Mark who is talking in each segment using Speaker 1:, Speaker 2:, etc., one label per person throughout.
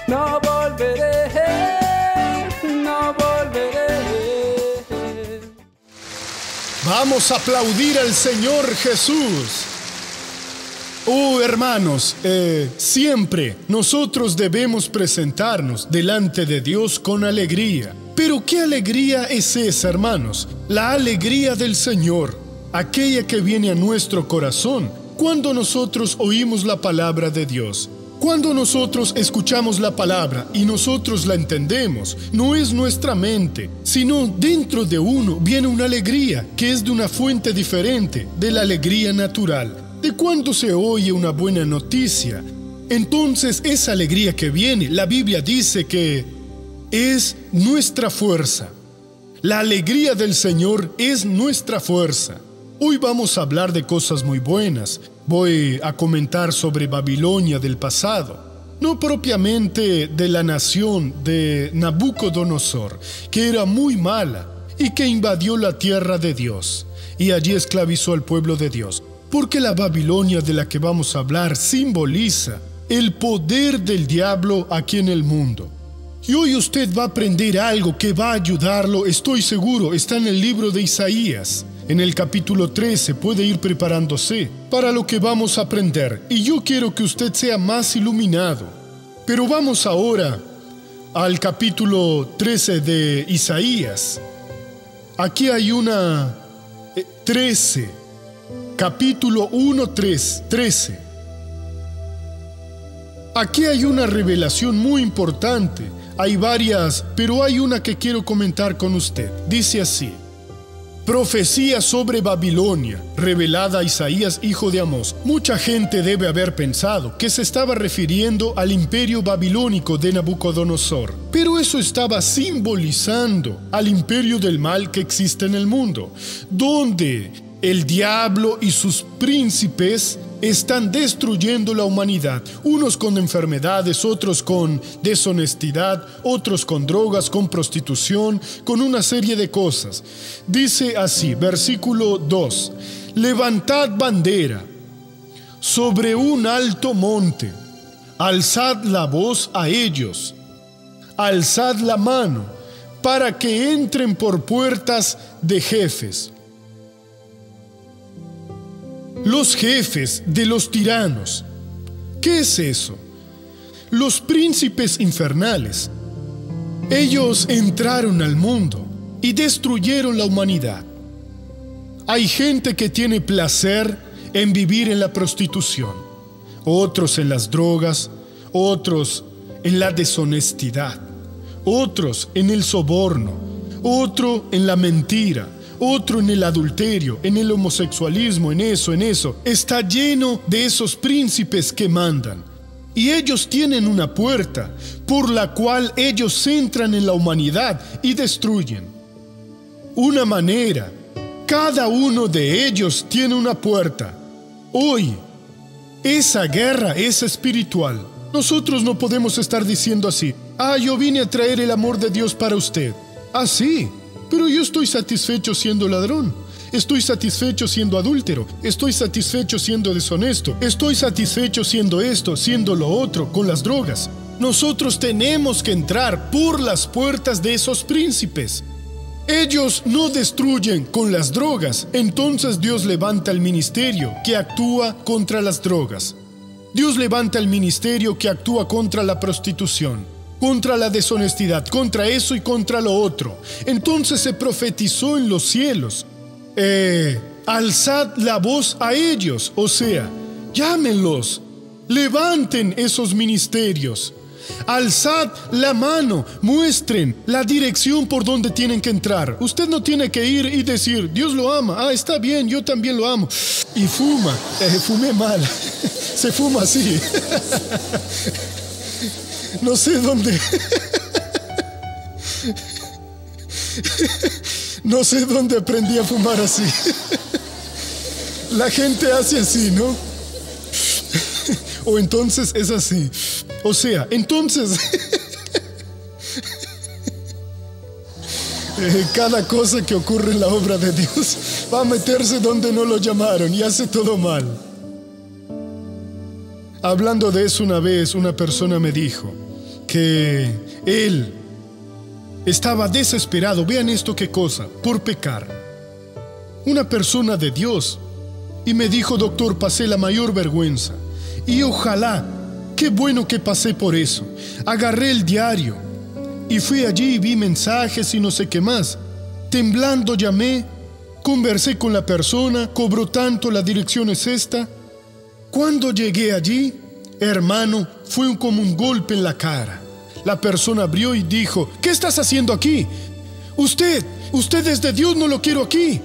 Speaker 1: no volveré, no volveré.
Speaker 2: Vamos a aplaudir al Señor Jesús. Oh, hermanos, siempre nosotros debemos presentarnos delante de Dios con alegría. Pero ¿qué alegría es esa, hermanos? La alegría del Señor, aquella que viene a nuestro corazón cuando nosotros oímos la palabra de Dios. Cuando nosotros escuchamos la palabra y nosotros la entendemos, no es nuestra mente, sino dentro de uno viene una alegría que es de una fuente diferente de la alegría natural. De cuando se oye una buena noticia, entonces esa alegría que viene, la Biblia dice que es nuestra fuerza. La alegría del Señor es nuestra fuerza. Hoy vamos a hablar de cosas muy buenas. Voy a comentar sobre Babilonia del pasado, no propiamente de la nación de Nabucodonosor, que era muy mala y que invadió la tierra de Dios y allí esclavizó al pueblo de Dios. Porque la Babilonia de la que vamos a hablar simboliza el poder del diablo aquí en el mundo. Y hoy usted va a aprender algo que va a ayudarlo, estoy seguro, está en el libro de Isaías. En el capítulo 13 puede ir preparándose para lo que vamos a aprender. Y yo quiero que usted sea más iluminado. Pero vamos ahora al capítulo 13 de Isaías. Aquí hay una 13. Capítulo 1, 13. Aquí hay una revelación muy importante. Hay varias, pero hay una que quiero comentar con usted. Dice así: profecía sobre Babilonia, revelada a Isaías, hijo de Amós. Mucha gente debe haber pensado que se estaba refiriendo al imperio babilónico de Nabucodonosor, pero eso estaba simbolizando al imperio del mal que existe en el mundo, donde el diablo y sus príncipes están destruyendo la humanidad, unos con enfermedades, otros con deshonestidad, otros con drogas, con prostitución, con una serie de cosas. Dice así, versículo 2: levantad bandera sobre un alto monte, alzad la voz a ellos, alzad la mano para que entren por puertas de jefes. Los jefes de los tiranos. ¿Qué es eso? Los príncipes infernales. Ellos entraron al mundo y destruyeron la humanidad. Hay gente que tiene placer en vivir en la prostitución, otros en las drogas, otros en la deshonestidad, otros en el soborno, otro en la mentira, otro en el adulterio, en el homosexualismo, en eso. Está lleno de esos príncipes que mandan. Y ellos tienen una puerta por la cual ellos entran en la humanidad y destruyen. Una manera. Cada uno de ellos tiene una puerta. Hoy, esa guerra es espiritual. Nosotros no podemos estar diciendo así: yo vine a traer el amor de Dios para usted. Sí. Pero yo estoy satisfecho siendo ladrón, estoy satisfecho siendo adúltero, estoy satisfecho siendo deshonesto, estoy satisfecho siendo esto, siendo lo otro, con las drogas. Nosotros tenemos que entrar por las puertas de esos príncipes. Ellos no destruyen con las drogas, entonces Dios levanta el ministerio que actúa contra las drogas. Dios levanta el ministerio que actúa contra la prostitución, contra la deshonestidad, contra eso y contra lo otro. Entonces se profetizó en los cielos: alzad la voz a ellos, o sea, llámenlos, levanten esos ministerios, alzad la mano, muestren la dirección por donde tienen que entrar. Usted no tiene que ir y decir: Dios lo ama, está bien, yo también lo amo, y fuma. Fumé mal. Se fuma así. No sé dónde. No sé dónde aprendí a fumar así. La gente hace así, ¿no? O entonces es así. O sea, entonces cada cosa que ocurre en la obra de Dios va a meterse donde no lo llamaron y hace todo mal. Hablando de eso una vez, una persona me dijo: que él estaba desesperado, vean esto qué cosa, por pecar. Una persona de Dios. Y me dijo: doctor, pasé la mayor vergüenza. Y ojalá, qué bueno que pasé por eso. Agarré el diario y fui allí y vi mensajes y no sé qué más. Temblando llamé, conversé con la persona, cobró tanto, la dirección es esta. Cuando llegué allí, hermano, fue como un golpe en la cara. La persona abrió y dijo: ¿qué estás haciendo aquí? Usted es de Dios, no lo quiero aquí.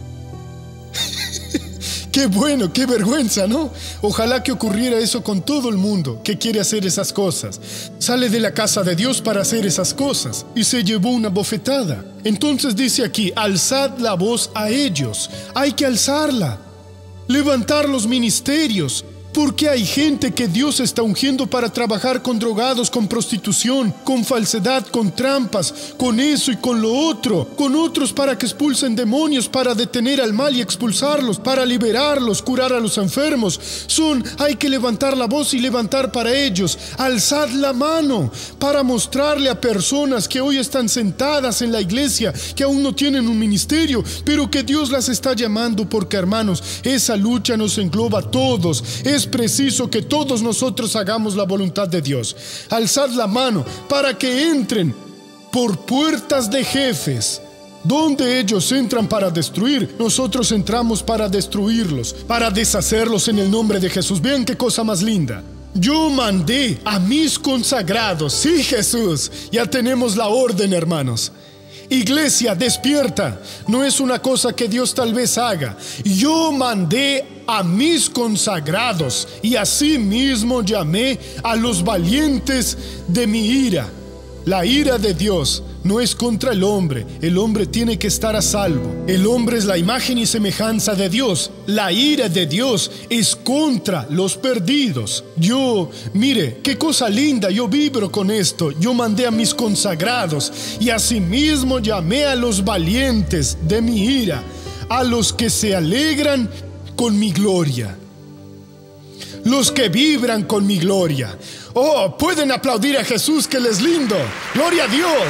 Speaker 2: Qué bueno, qué vergüenza, ¿no? Ojalá que ocurriera eso con todo el mundo que quiere hacer esas cosas. Sale de la casa de Dios para hacer esas cosas y se llevó una bofetada. Entonces dice aquí: alzad la voz a ellos. Hay que alzarla, levantar los ministerios, porque hay gente que Dios está ungiendo para trabajar con drogados, con prostitución, con falsedad, con trampas, con eso y con lo otro, con otros para que expulsen demonios, para detener al mal y expulsarlos, para liberarlos, curar a los enfermos. Hay que levantar la voz y levantar para ellos. Alzad la mano para mostrarle a personas que hoy están sentadas en la iglesia, que aún no tienen un ministerio, pero que Dios las está llamando, porque, hermanos, esa lucha nos engloba a todos. Es preciso que todos nosotros hagamos la voluntad de Dios. Alzad la mano para que entren por puertas de jefes. Donde ellos entran para destruir, nosotros entramos para destruirlos, para deshacerlos en el nombre de Jesús. Vean qué cosa más linda. Yo mandé a mis consagrados. Sí, Jesús, ya tenemos la orden, hermanos. Iglesia, despierta. No es una cosa que Dios tal vez haga. Yo mandé a mis consagrados y asimismo llamé a los valientes de mi ira. La ira de Dios no es contra el hombre tiene que estar a salvo. El hombre es la imagen y semejanza de Dios. La ira de Dios es contra los perdidos. Mire, qué cosa linda, yo vibro con esto. Yo mandé a mis consagrados y asimismo llamé a los valientes de mi ira, a los que se alegran con mi gloria. Los que vibran con mi gloria. Oh, pueden aplaudir a Jesús, que Él es lindo. Gloria a Dios.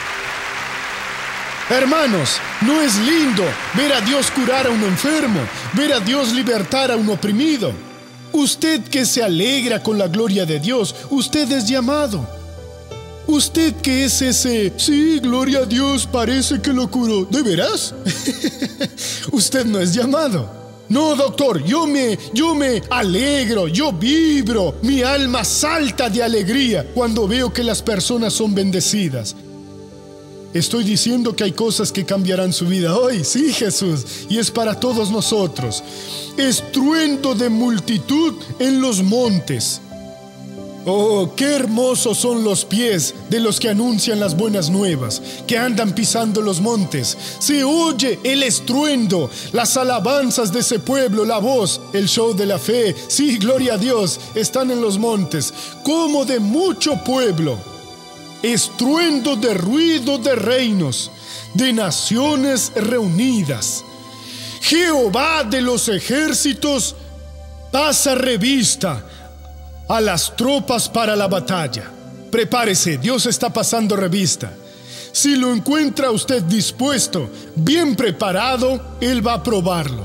Speaker 2: Hermanos, ¿no es lindo ver a Dios curar a un enfermo, ver a Dios libertar a un oprimido? Usted que se alegra con la gloria de Dios, usted es llamado. Usted que es ese: sí, gloria a Dios, parece que lo curó. ¿De veras? Usted no es llamado. No, doctor, yo me alegro, yo vibro, mi alma salta de alegría cuando veo que las personas son bendecidas. Estoy diciendo que hay cosas que cambiarán su vida hoy, sí, Jesús, y es para todos nosotros. Estruendo de multitud en los montes. Oh, qué hermosos son los pies de los que anuncian las buenas nuevas, que andan pisando los montes. Se oye el estruendo, las alabanzas de ese pueblo, la voz, el show de la fe. Sí, gloria a Dios, están en los montes, como de mucho pueblo. Estruendo de ruido de reinos, de naciones reunidas. Jehová de los ejércitos pasa revista a las tropas para la batalla. Prepárese, Dios está pasando revista. Si lo encuentra usted dispuesto, bien preparado, Él va a probarlo.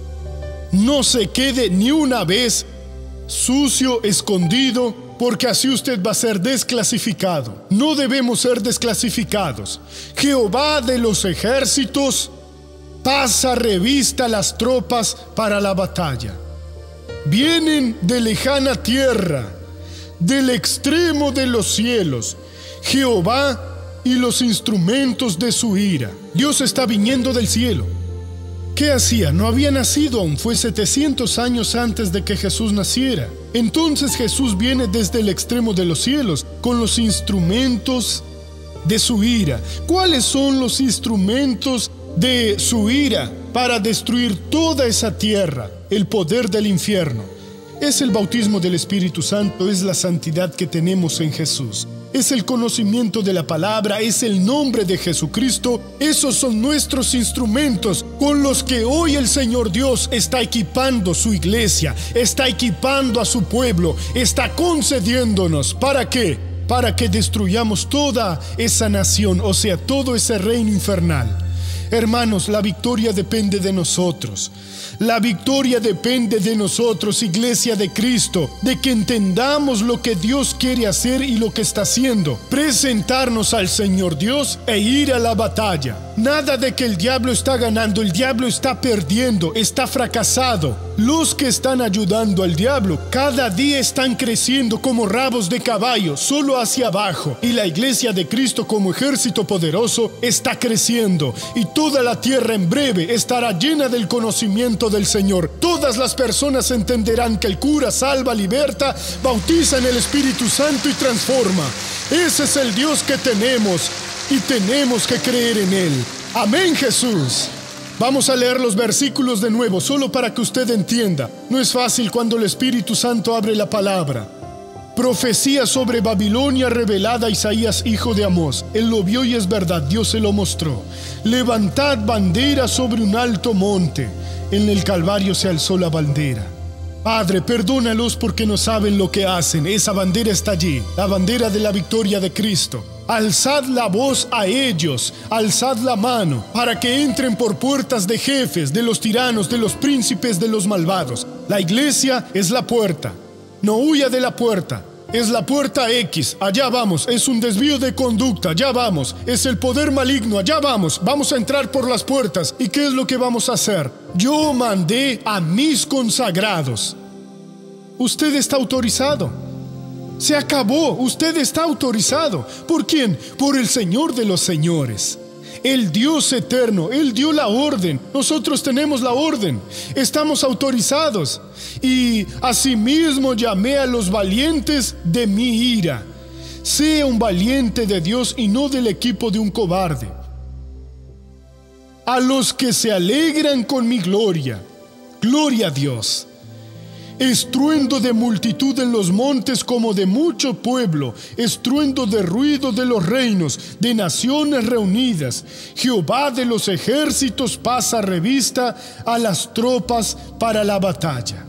Speaker 2: No se quede ni una vez sucio, escondido, porque así usted va a ser desclasificado. No debemos ser desclasificados. Jehová de los ejércitos pasa revista a las tropas para la batalla. Vienen de lejana tierra, del extremo de los cielos, Jehová y los instrumentos de su ira. Dios está viniendo del cielo. ¿Qué hacía? No había nacido aún, fue 700 años antes de que Jesús naciera. Entonces Jesús viene desde el extremo de los cielos con los instrumentos de su ira. ¿Cuáles son los instrumentos de su ira para destruir toda esa tierra? El poder del infierno. Es el bautismo del Espíritu Santo, es la santidad que tenemos en Jesús. Es el conocimiento de la palabra, es el nombre de Jesucristo. Esos son nuestros instrumentos con los que hoy el Señor Dios está equipando su iglesia, está equipando a su pueblo, está concediéndonos. ¿Para qué? para que destruyamos toda esa nación, o sea, todo ese reino infernal. Hermanos, la victoria depende de nosotros. La victoria depende de nosotros, Iglesia de Cristo, de que entendamos lo que Dios quiere hacer y lo que está haciendo. Presentarnos al Señor Dios e ir a la batalla. Nada de que el diablo está ganando, el diablo está perdiendo, está fracasado. Los que están ayudando al diablo cada día están creciendo como rabos de caballo, solo hacia abajo. Y la Iglesia de Cristo como ejército poderoso está creciendo. Y toda la tierra en breve estará llena del conocimiento del Señor. Todas las personas entenderán que el cura salva, liberta, bautiza en el Espíritu Santo y transforma. Ese es el Dios que tenemos y tenemos que creer en Él. Amén, Jesús. Vamos a leer los versículos de nuevo, solo para que usted entienda. No es fácil cuando el Espíritu Santo abre la palabra. Profecía sobre Babilonia revelada a Isaías, hijo de Amós. Él lo vio y es verdad, Dios se lo mostró. Levantad bandera sobre un alto monte. En el Calvario se alzó la bandera. Padre, perdónalos porque no saben lo que hacen. Esa bandera está allí, la bandera de la victoria de Cristo. Alzad la voz a ellos, alzad la mano, para que entren por puertas de jefes, de los tiranos, de los príncipes, de los malvados. La iglesia es la puerta. No huya de la puerta. Es la puerta X, allá vamos. Es un desvío de conducta, allá vamos. Es el poder maligno, allá vamos. Vamos a entrar por las puertas. ¿Y qué es lo que vamos a hacer? Yo mandé a mis consagrados. Usted está autorizado. Se acabó, usted está autorizado. ¿Por quién? Por el Señor de los señores. El Dios eterno, Él dio la orden. Nosotros tenemos la orden. Estamos autorizados. Y asimismo llamé a los valientes de mi ira. Sea un valiente de Dios y no del equipo de un cobarde. A los que se alegran con mi gloria. Gloria a Dios. Estruendo de multitud en los montes como de mucho pueblo, estruendo de ruido de los reinos, de naciones reunidas. Jehová de los ejércitos pasa revista a las tropas para la batalla.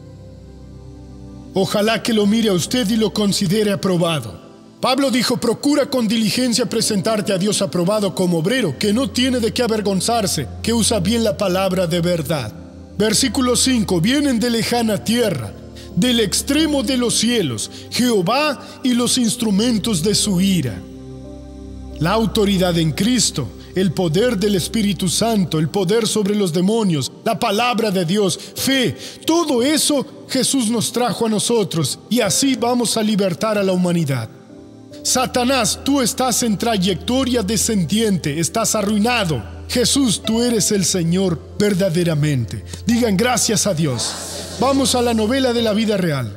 Speaker 2: Ojalá que lo mire a usted y lo considere aprobado. Pablo dijo, procura con diligencia presentarte a Dios aprobado como obrero, que no tiene de qué avergonzarse, que usa bien la palabra de verdad. Versículo 5, vienen de lejana tierra, del extremo de los cielos, Jehová y los instrumentos de su ira. La autoridad en Cristo, el poder del Espíritu Santo, el poder sobre los demonios, la palabra de Dios, fe, todo eso Jesús nos trajo a nosotros y así vamos a libertar a la humanidad. Satanás, tú estás en trayectoria descendiente, estás arruinado. Jesús, tú eres el Señor verdaderamente. Digan gracias a Dios. Vamos a la novela de la vida real.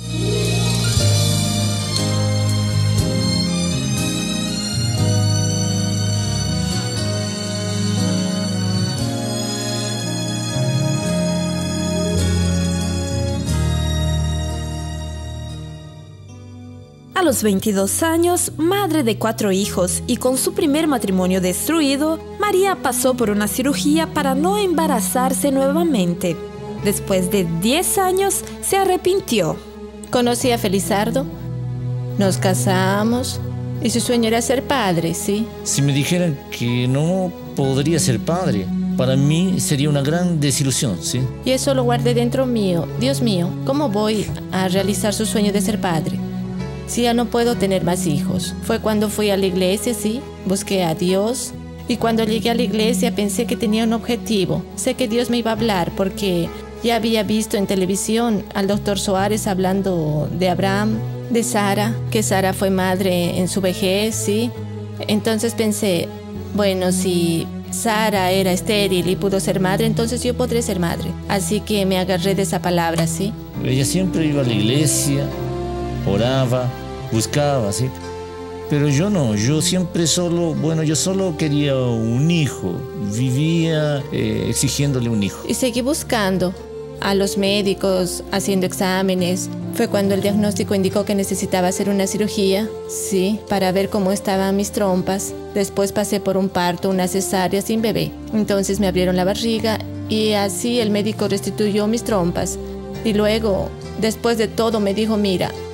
Speaker 3: A los 22 años, madre de 4 hijos y con su primer matrimonio destruido, María pasó por una cirugía para no embarazarse nuevamente. Después de 10 años, se arrepintió.
Speaker 4: Conocí a Felizardo, nos casamos y su sueño era ser padre, ¿sí?
Speaker 5: Si me dijeran que no podría ser padre, para mí sería una gran desilusión, ¿sí?
Speaker 4: Y eso lo guardé dentro mío. Dios mío, ¿cómo voy a realizar su sueño de ser padre? Si ya no puedo tener más hijos. Fue cuando fui a la iglesia, sí, busqué a Dios. Y cuando llegué a la iglesia pensé que tenía un objetivo. Sé que Dios me iba a hablar porque ya había visto en televisión al doctor Suárez hablando de Abraham, de Sara, que Sara fue madre en su vejez, sí. Entonces pensé, bueno, si Sara era estéril y pudo ser madre, entonces yo podré ser madre. Así que me agarré de esa palabra, sí.
Speaker 5: Ella siempre iba a la iglesia, oraba, buscaba, ¿sí? Pero yo no, yo solo quería un hijo, vivía exigiéndole un hijo.
Speaker 4: Y seguí buscando a los médicos, haciendo exámenes. Fue cuando el diagnóstico indicó que necesitaba hacer una cirugía, sí, para ver cómo estaban mis trompas. Después pasé por un parto, una cesárea sin bebé. Entonces me abrieron la barriga y así el médico restituyó mis trompas. Y luego, después de todo, me dijo, mira,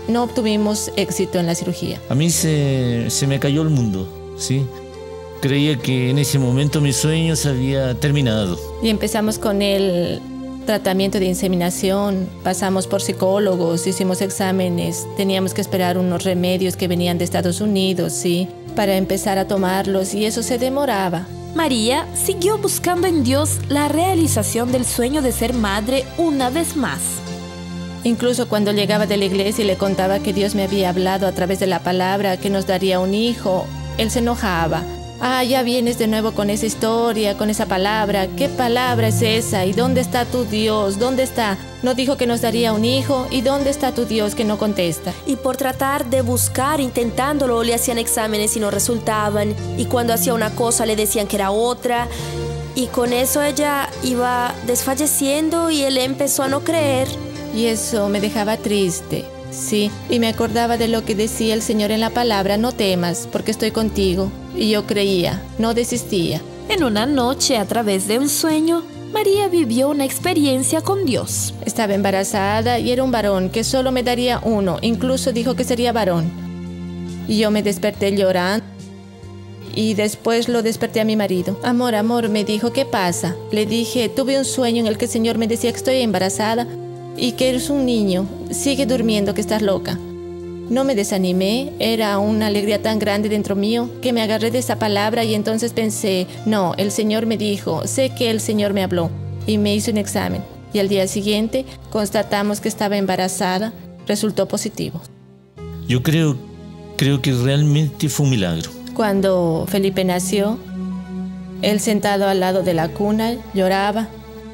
Speaker 4: no obtuvimos éxito en la cirugía.
Speaker 5: A mí se me cayó el mundo, ¿sí? Creía que en ese momento mi sueño se había terminado.
Speaker 4: Y empezamos con el tratamiento de inseminación, pasamos por psicólogos, hicimos exámenes, teníamos que esperar unos remedios que venían de Estados Unidos, ¿sí? Para empezar a tomarlos, y eso se demoraba.
Speaker 3: María siguió buscando en Dios la realización del sueño de ser madre una vez más.
Speaker 4: Incluso cuando llegaba de la iglesia y le contaba que Dios me había hablado a través de la palabra, que nos daría un hijo, él se enojaba. Ah, ya vienes de nuevo con esa historia, con esa palabra. ¿Qué palabra es esa? ¿Y dónde está tu Dios? ¿Dónde está? No dijo que nos daría un hijo. ¿Y dónde está tu Dios que no contesta?
Speaker 6: Y por tratar de buscar, intentándolo, le hacían exámenes y no resultaban. Y cuando hacía una cosa le decían que era otra. Y con eso ella iba desfalleciendo y él empezó a no creer.
Speaker 4: Y eso me dejaba triste. Sí, y me acordaba de lo que decía el Señor en la palabra: no temas, porque estoy contigo. Y yo creía, no desistía.
Speaker 3: En una noche, a través de un sueño, María vivió una experiencia con Dios.
Speaker 4: Estaba embarazada y era un varón que solo me daría uno, incluso dijo que sería varón. Y yo me desperté llorando y después lo desperté a mi marido. Amor, amor, me dijo, ¿qué pasa? Le dije, tuve un sueño en el que el Señor me decía que estoy embarazada y que eres un niño, sigue durmiendo, que estás loca. No me desanimé, era una alegría tan grande dentro mío que me agarré de esa palabra y entonces pensé, no, el Señor me dijo, sé que el Señor me habló, y me hizo un examen. Y al día siguiente constatamos que estaba embarazada, resultó positivo.
Speaker 5: Yo creo que realmente fue un milagro.
Speaker 4: Cuando Felipe nació, él sentado al lado de la cuna lloraba.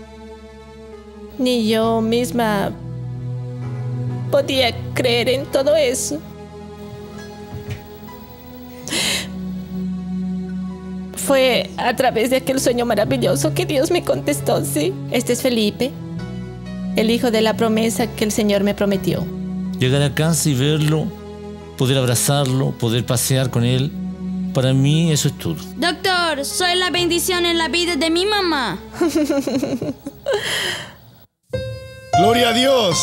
Speaker 4: Ni yo misma podía creer en todo eso. Fue a través de aquel sueño maravilloso que Dios me contestó, ¿sí? Este es Felipe, el hijo de la promesa que el Señor me prometió.
Speaker 5: Llegar a casa y verlo, poder abrazarlo, poder pasear con él, para mí eso es todo.
Speaker 7: Doctor, soy la bendición en la vida de mi mamá.
Speaker 2: ¡Gloria a Dios!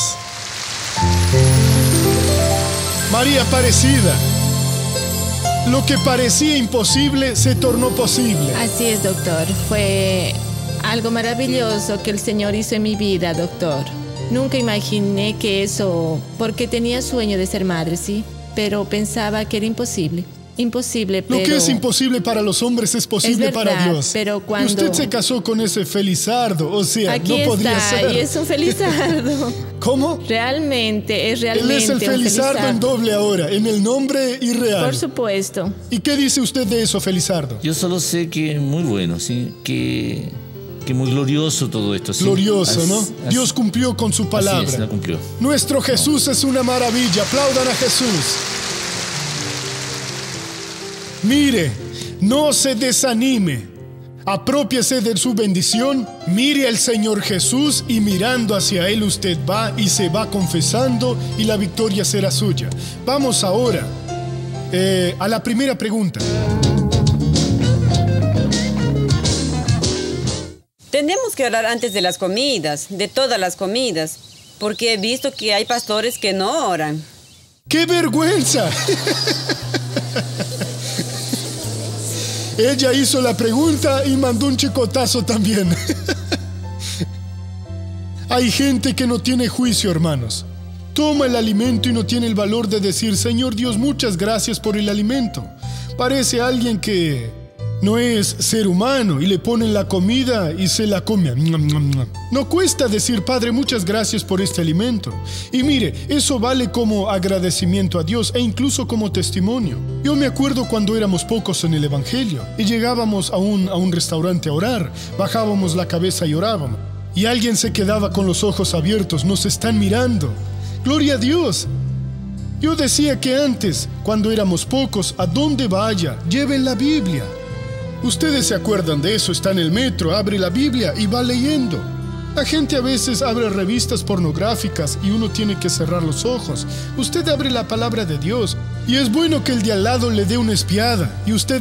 Speaker 2: María Aparecida. Lo que parecía imposible se tornó posible.
Speaker 4: Así es, doctor. Fue algo maravilloso que el Señor hizo en mi vida, doctor. Nunca imaginé que eso, porque tenía sueño de ser madre, sí, pero pensaba que era imposible. Imposible, pero...
Speaker 2: Lo que es imposible para los hombres es posible
Speaker 4: es verdad,
Speaker 2: para Dios.
Speaker 4: Pero cuando...
Speaker 2: Y usted se casó con ese Felizardo, o sea,
Speaker 4: aquí
Speaker 2: no podría
Speaker 4: está,
Speaker 2: ser.
Speaker 4: Y es un Felizardo.
Speaker 2: ¿Cómo?
Speaker 4: Realmente
Speaker 2: Él es el
Speaker 4: un
Speaker 2: Felizardo en doble ahora, en el nombre y real.
Speaker 4: Por supuesto.
Speaker 2: ¿Y qué dice usted de eso, Felizardo?
Speaker 5: Yo solo sé que es muy bueno, ¿sí? Que muy glorioso todo esto, ¿sí?
Speaker 2: Glorioso, ¿no? Dios cumplió con su palabra.
Speaker 5: Así es, la cumplió.
Speaker 2: Nuestro Jesús es una maravilla. Aplaudan a Jesús. Mire, no se desanime. Apropiese de su bendición. Mire al Señor Jesús y mirando hacia Él usted va y se va confesando y la victoria será suya. Vamos ahora a la primera pregunta.
Speaker 8: Tenemos que orar antes de las comidas, de todas las comidas, porque he visto que hay pastores que no oran.
Speaker 2: ¡Qué vergüenza! Ella hizo la pregunta y mandó un chicotazo también. Hay gente que no tiene juicio, hermanos. Toma el alimento y no tiene el valor de decir, Señor Dios, muchas gracias por el alimento. Parece alguien que no es ser humano y le ponen la comida y se la come. No cuesta decir, Padre, muchas gracias por este alimento. Y mire, eso vale como agradecimiento a Dios e incluso como testimonio. Yo me acuerdo cuando éramos pocos en el Evangelio y llegábamos a un restaurante a orar, bajábamos la cabeza y orábamos. Y alguien se quedaba con los ojos abiertos, nos están mirando. ¡Gloria a Dios! Yo decía que antes, cuando éramos pocos, a donde vaya, lleven la Biblia. Ustedes se acuerdan de eso, está en el metro, abre la Biblia y va leyendo. La gente a veces abre revistas pornográficas y uno tiene que cerrar los ojos. Usted abre la palabra de Dios y es bueno que el de al lado le dé una espiada y usted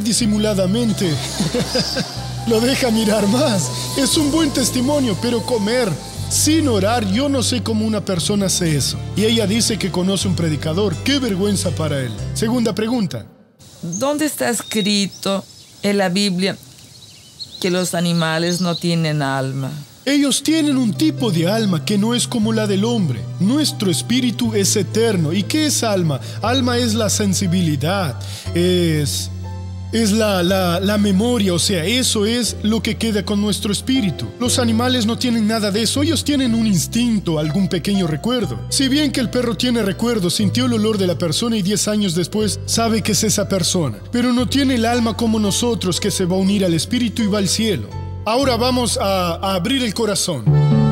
Speaker 2: disimuladamente lo deja mirar más. Es un buen testimonio, pero comer sin orar. Yo no sé cómo una persona hace eso. Y ella dice que conoce un predicador. ¡Qué vergüenza para él! Segunda pregunta.
Speaker 1: ¿Dónde está escrito en la Biblia que los animales no tienen alma?
Speaker 2: Ellos tienen un tipo de alma que no es como la del hombre. Nuestro espíritu es eterno. ¿Y qué es alma? Alma es la sensibilidad, es la memoria, o sea, eso es lo que queda con nuestro espíritu. Los animales no tienen nada de eso, ellos tienen un instinto, algún pequeño recuerdo. Si bien que el perro tiene recuerdo, sintió el olor de la persona y 10 años después sabe que es esa persona, pero no tiene el alma como nosotros, que se va a unir al espíritu y va al cielo. Ahora vamos a abrir el corazón.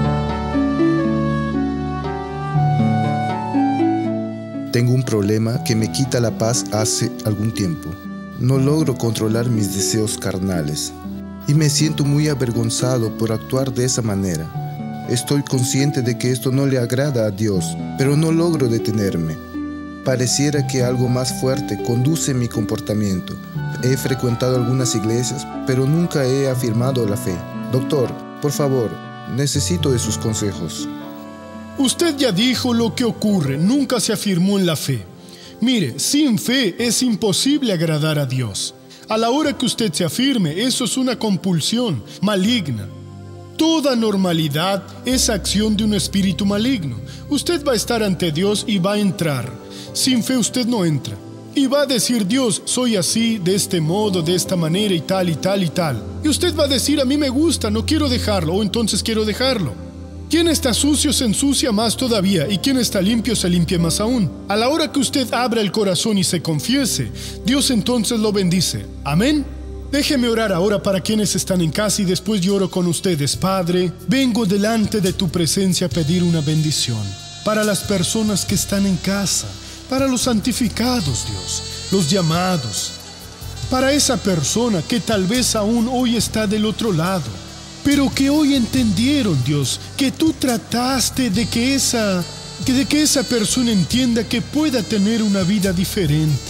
Speaker 9: Tengo un problema que me quita la paz hace algún tiempo. No logro controlar mis deseos carnales y me siento muy avergonzado por actuar de esa manera. Estoy consciente de que esto no le agrada a Dios, pero no logro detenerme. Pareciera que algo más fuerte conduce mi comportamiento. He frecuentado algunas iglesias, pero nunca he afirmado la fe. Doctor, por favor, necesito de sus consejos.
Speaker 2: Usted ya dijo lo que ocurre, nunca se afirmó en la fe. Mire, sin fe es imposible agradar a Dios. A la hora que usted se afirme, eso es una compulsión maligna. Toda normalidad es acción de un espíritu maligno. Usted va a estar ante Dios y va a entrar. Sin fe usted no entra. Y va a decir: Dios, soy así, de este modo, de esta manera y tal y tal y tal. Y usted va a decir: a mí me gusta, no quiero dejarlo, o entonces quiero dejarlo. Quien está sucio se ensucia más todavía, y quien está limpio se limpia más aún. A la hora que usted abra el corazón y se confiese, Dios entonces lo bendice. Amén. Déjeme orar ahora para quienes están en casa y después yo oro con ustedes. Padre, vengo delante de tu presencia a pedir una bendición para las personas que están en casa, para los santificados, Dios, los llamados, para esa persona que tal vez aún hoy está del otro lado, pero que hoy entendieron, Dios, que tú trataste de que esa persona entienda que pueda tener una vida diferente.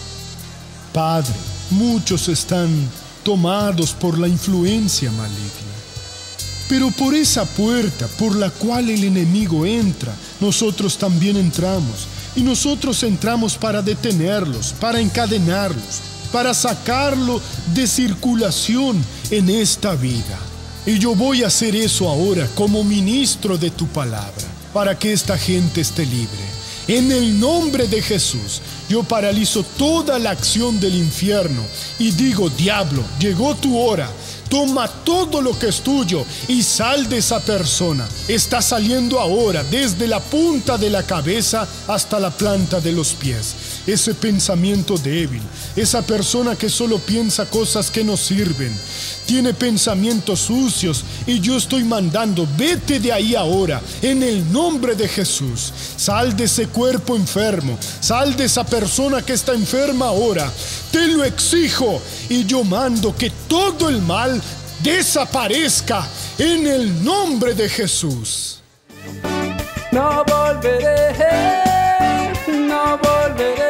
Speaker 2: Padre, muchos están tomados por la influencia maligna, pero por esa puerta por la cual el enemigo entra, nosotros también entramos. Y nosotros entramos para detenerlos, para encadenarlos, para sacarlo de circulación en esta vida. Y yo voy a hacer eso ahora como ministro de tu palabra, para que esta gente esté libre. En el nombre de Jesús, yo paralizo toda la acción del infierno y digo: diablo, llegó tu hora. Toma todo lo que es tuyo y sal de esa persona. Está saliendo ahora desde la punta de la cabeza hasta la planta de los pies. Ese pensamiento débil, esa persona que solo piensa cosas que no sirven, tiene pensamientos sucios y yo estoy mandando: vete de ahí ahora, en el nombre de Jesús. Sal de ese cuerpo enfermo, sal de esa persona que está enferma ahora. Te lo exijo y yo mando que todo el mal desaparezca en el nombre de Jesús.
Speaker 1: No volveré, no volveré.